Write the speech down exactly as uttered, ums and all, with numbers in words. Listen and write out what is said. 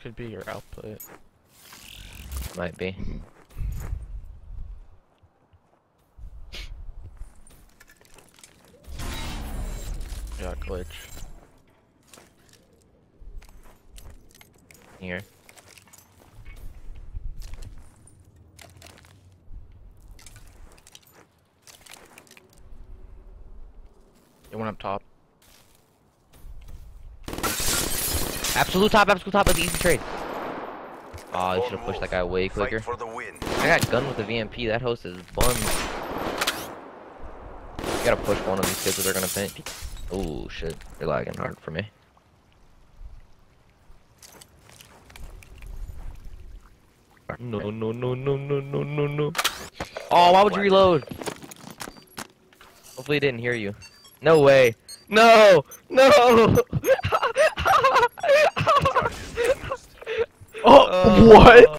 could be your output. Might be. Yeah, glitch. Here. It went up top. Absolute top, absolute top with the easy trade. Aw, oh, you should have pushed that guy way quicker. For the win. I got gunned with the V M P. That host is bummed. You gotta push one of these kids or they're gonna pinch. Oh shit, they're lagging hard for me. No, no, no, no, no, no, no, no. Oh, why would you reload? Hopefully he didn't hear you. No way. No! No! Oh, what?